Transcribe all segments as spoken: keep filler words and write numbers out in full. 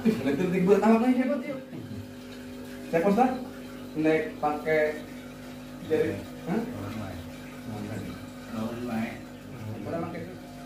Elektrik buat apa nih hebat yuk? Saya Ustaz naik pakai jari, hah? Udah pakai.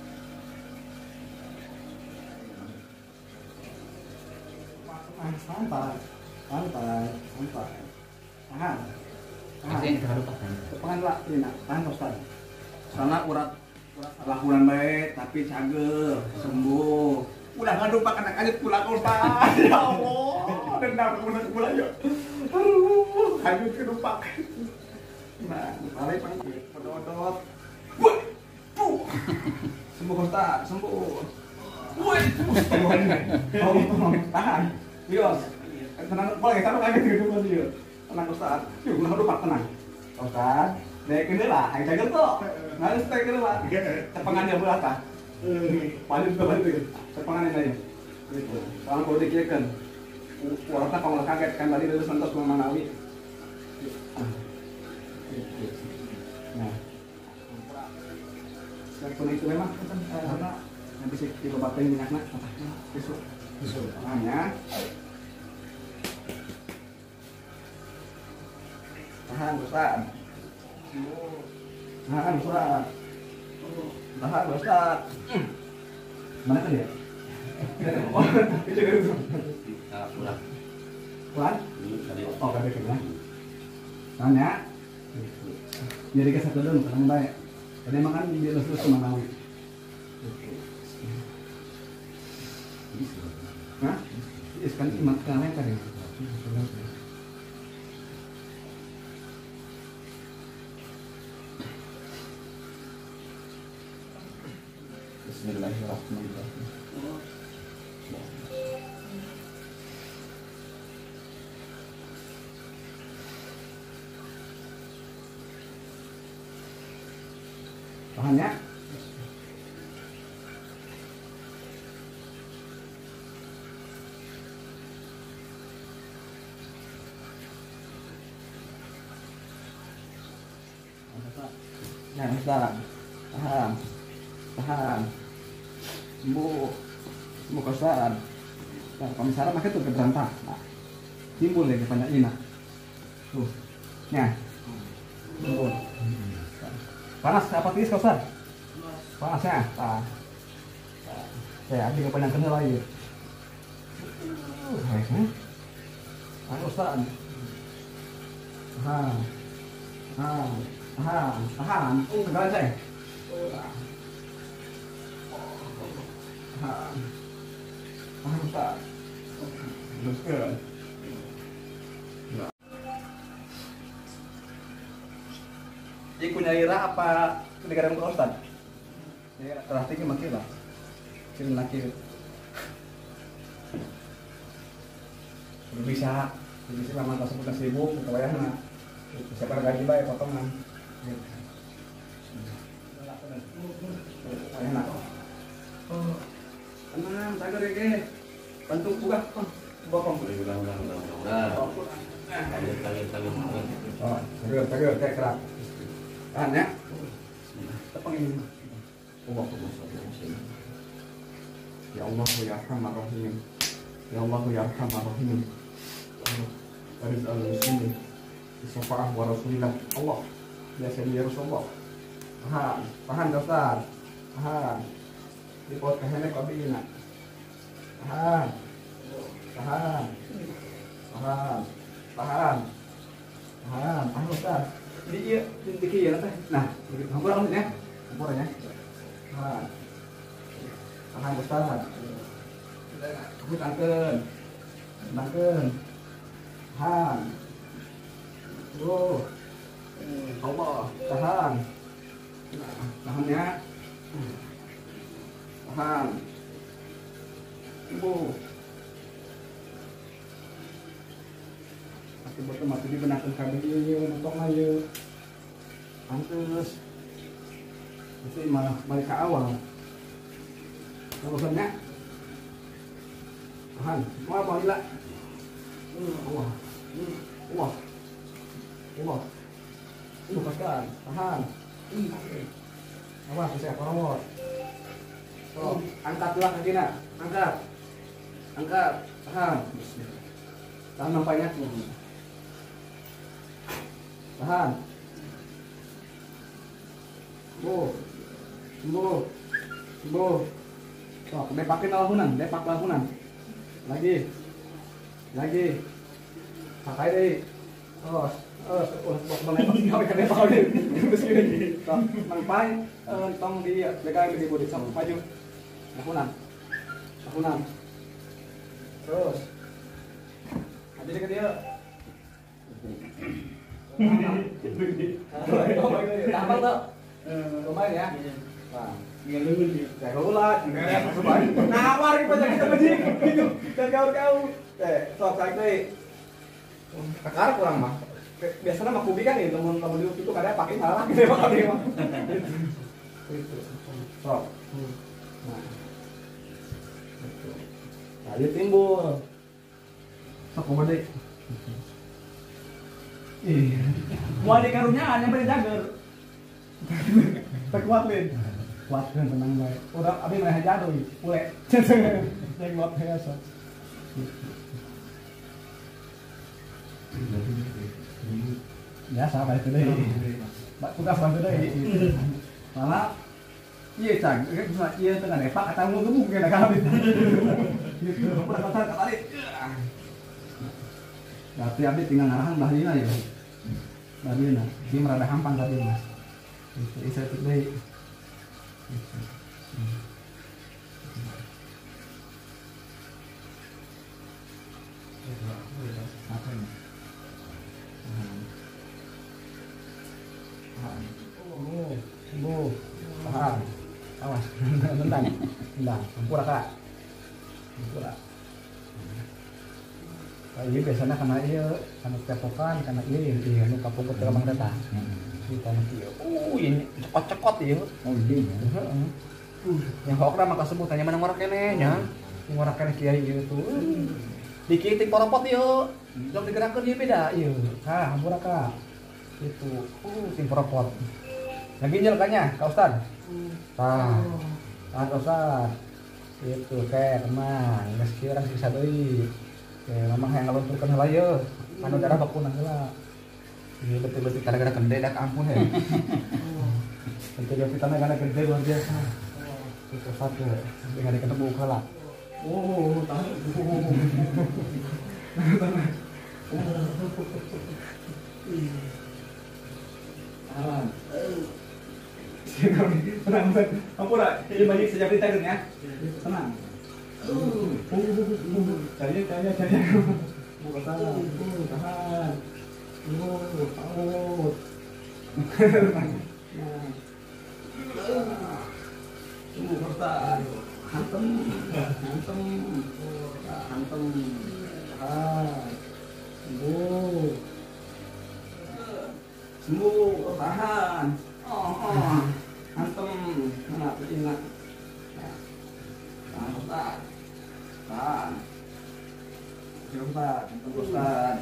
Santai, santai, santai. Tahan. Masih harus tahan. Tahan lah, ini nak, tahan Ustaz. Soalnya urat lakukan baik, tapi cagel, sembuh. Udah ngadu pakai anak aja pulang Ustaz. Ya Allah, dendam kemudian pulang yuk. Aduh, hanyut ke dupak. Nah, balik panggil, pedodot. Wah, tuh. Sembuh Ustaz, sembuh. Wah, sembuh. Oh, tahan. Yos, tenang, boleh kita kaget gitu kan dia. Tenang Ustaz, yuk ngadu pak tenang. Ustaz, naik ke lah, ayo cagel tuh. Harus naik ke lah. Cepengan dia berapa? Paling tuh paling tuh. Cepengan ini. Gitu. Kalau kau dikirakan, warna kalau kaget kan tadi itu sentos memanawi. Nah, seperti itu memang karena nanti sih di bapak ini minyaknya, besok, besok. Hanya tahan Ustaz, tahan Ustaz, tahan Ustaz. Mana kan dia? Oh, itu itu. Pulang. Pulang? Oh, kan dia pulang. Tanya. Jadi ke satu dulu, tenang baik. Tadi makan dia terus Manawi. Hah? Iya, kan imat kalian tadi. Bismillahirrahmanirrahim. Tahan ya. Ya, Ustaz. Tahan. Tahan. Sembuh. Sembuh Ustaz. Nah, kalau misalnya pakai tuh keberantah. Nah, timbul lagi banyak ini. Tuh. Ya. Sembuh. Panas apa tis Ustaz? Panasnya? Nah. Saya ada kepanjang kenal lagi. Uh, baiknya. Ayo Ustaz. Tahan. Tahan. Tahan. Tahan. Oh, tegalan saya. Tahan. Tahan Ustaz. Teruskan. Jadi punya ira apa negara yang Ustaz? Ya, berarti ini makin lah. Sini laki. Bisa, bisa lama tak sebutkan seribu, kewayahnya. Siapa gaji baik potongan. Enak. Oh, tenang, sagar ya, bantu buka, bokong. Udah, udah, udah, udah. Tahan, tahan, tahan. Oh, sagar, sagar, kayak kerak. Tahan ya. Tepang ini. Allah, ya Allah, ya Rahman Rahim. Ya Allah, ya Rahman Rahim. Baris al-Muslimin. Bismillah wa Rasulillah. Allah, ya Sayyidina Rasulullah. Tahan, tahan Ustaz. Tahan. Di pot kahene kabina. Tahan. Tahan. Tahan. Tahan. Tahan. Tahan Ustaz. Di iya, di kiri teh. Nah, hampir langsung ya. Hampir ya. Tahan. Tahan Ustaz. Aku tangkeun. Tangkeun. Tahan. Oh. Allah, tahan. Tahan ya. Tahan. Ibu. Akibatnya mati dibenarkan kabel ieu, nonton aja. Pantes. Mesti malah balik ke awal. Alasannya. Tahan. Mau apa gila? Allah. Allah. Allah. Lepaskan. Tahan. Apa bisa korawat. Oh, angkatlah kakinya. Angkat. Angkat. Tahan. Tahan nampaknya. Tahan. Sembuh. Sembuh. Sembuh. Oh, depakin lahunan, depak lahunan. Lagi. Lagi. Pakai deh. Oh, oh, oh, menembak kau ikan depak lagi. Terus gini. Tong, nampai, tong di pegang di bodi sampai maju. Lahunan. Lahunan. Terus. Aja dekat dia. Gampang tuh. Lumayan ya. Nah, kayak ulat, kayak coba. Nawar gitu aja kita mesti gitu. Dan kau-kau, eh, sok sakit. Kakak kurang mah. Biasanya mah kubi kan nih, temen-temen itu kadang pakai salah gitu mah kali mah. Sok. Nah. Tadi timbul. Sok coba deh. Ih, mau di karunyaan yang berjager. Terkuat lin. Kuat kan tenang baik. Udah abi mah jatuh, ule. Saya kuat biasa. Biasa baik itu deh. Tugas bantu deh. Malah iya cang, iya tengah depak atau mau gemuk kayak kali. Gitu, udah kasar kali. Berarti abdi tinggal ngarahan bahlina ya. Bahlina, dia merada hampang tadi mas. Itu isa itu deh. Apa ini? Oh, oh, tahan. Awas, nendang, nendang, ampura kak, ampura. Iya biasanya karena iya, karena tepokan, karena iya yang iya, nu kapung ke terbang data. Kita nanti, oh ini cekot-cekot ya. Oh iya. Yang hok maka sebutannya mana ngorak kene nya. Yang ngorak kene kiai gitu. Dikit poropot yuk. Jom digerakkeun ieu beda ieu. Hah, ampura kak. Itu, uh, tim poropot. Lagi nyelkanya, Kak Ustad. Tah. Tah Kak Ustad. Itu kayak teman, geus kieu urang siksa deui. Oke, memang yang ngelunturkan heula ye, anu darah bakunang heula. Ini betul-betul gara-gara gede dak ampun he. Betul kita kana gede luar biasa. Itu satu, dengan ketemu heula. Oh, tahu. Ah. Tenang, ampun, ini banyak sejak ditarik ya. Tenang. Cari cari cari buka tangan tahan out out tunggu bertahan hantem hantem hantem tahan sembuh sembuh tahan oh oh hantem mana ingat tahan Ustaz tahan Ustaz hantem Ustaz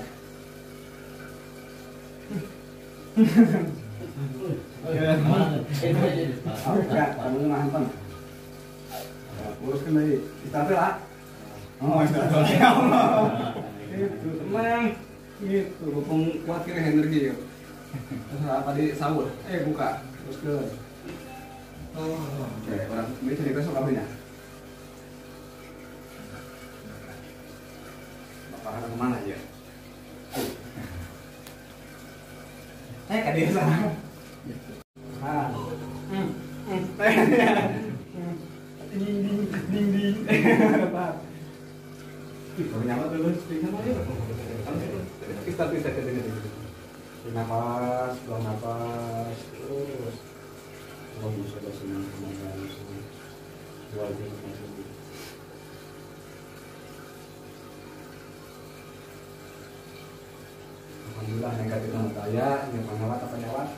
enggak kamu hantem uruskan lagi kita lah oh ya Allah itu tenang itu hubung kuat kira energi yuk terus apa di sahur eh buka terus ke oke orang ini cerita soal kabinnya bapak ada kemana aja eh kak dia sana ah hmm ding ding ding ding apa kalau nyala dulu speaker aja kita bisa ke sini nafas buang nafas terus kalau bisa bersenang senang buat ini alhamdulillah negatif sama saya yang pengawat apa nyawat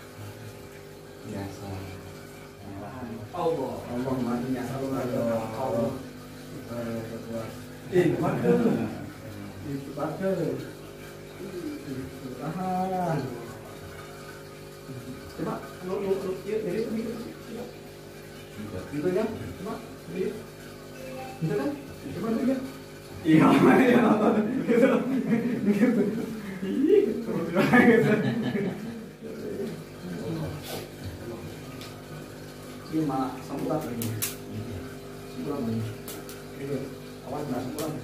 biasa Allah Allah matinya selalu Allah eh warga itu warga tahan coba lu lu lu jadi ini gitu ya coba ini gitu kan coba lihat Iya, iya nonton gitu. Gitu. Ih, terus gitu. Ini mah semburat lagi. Semburat lagi. Ini awan nggak semburat.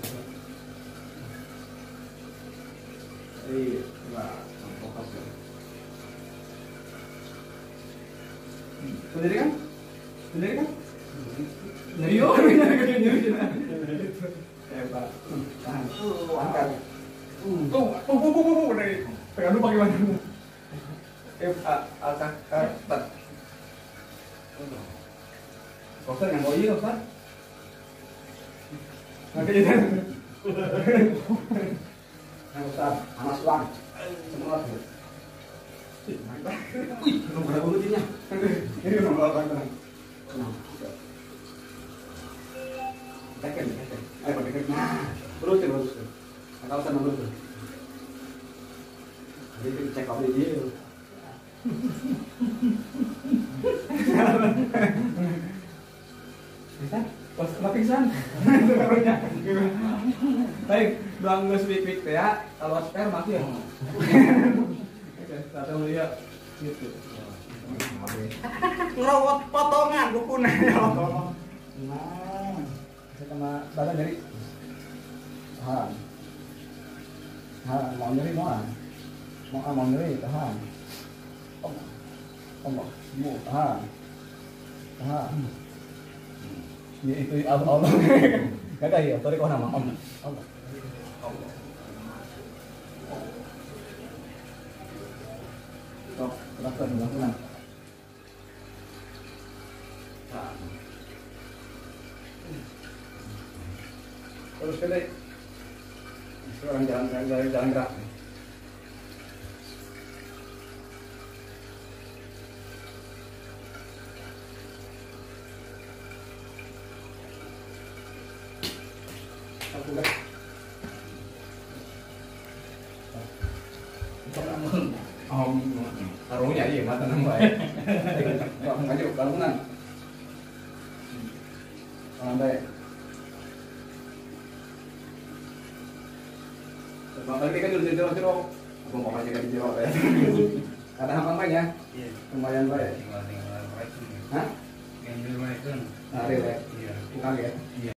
Jadi nggak fokus ya. Sendiri kan? Sendiri kan? Nyeri yo, nyeri nyeri. Hebat. Tahan. Angkat. Tuh, tuh, tuh, tuh, tuh, dari pegang dulu pakai bantu. Eh, angkat, angkat. Ustaz yang koi Ustaz. Nanti kita. Nah, Ustaz, anas uang. Semua. Wih, nomor berapa bulunya? Ini nomor berapa? Nah. Tekan, tekan. Ayo tekan. Nah, terus terus. Kalau sana terus. Jadi cek apa dia. Bisa? Pas kena pingsan. Baik, bang geus pipik teh ya. Kalau spare mati ya. Oke, satu lihat gitu. Ngerawat potongan dukuna ya. Nah, bisa kena badan dari tahan. Tahan, mau nyeri mau ah. Mau ah, mau nyeri tahan. Om. Om, sembuh tahan. Tahan. Ya itu Allah. Enggak kayak ya, tadi kau nama Om. Om. Om. Tok, terasa bilang terus ke deh. Sekarang jalan jalan jalan gerak. Aku dah. Om, taruhnya iya mata nambah. Kok ngajak bangunan. Sampai Bang Lagi kan udah jero-jero. Aku mau kasih kan jero ya. Ada apa ya? Iya. Lumayan baik. Hah? Yang lumayan. Nah, iya. Bukan ya? Iya.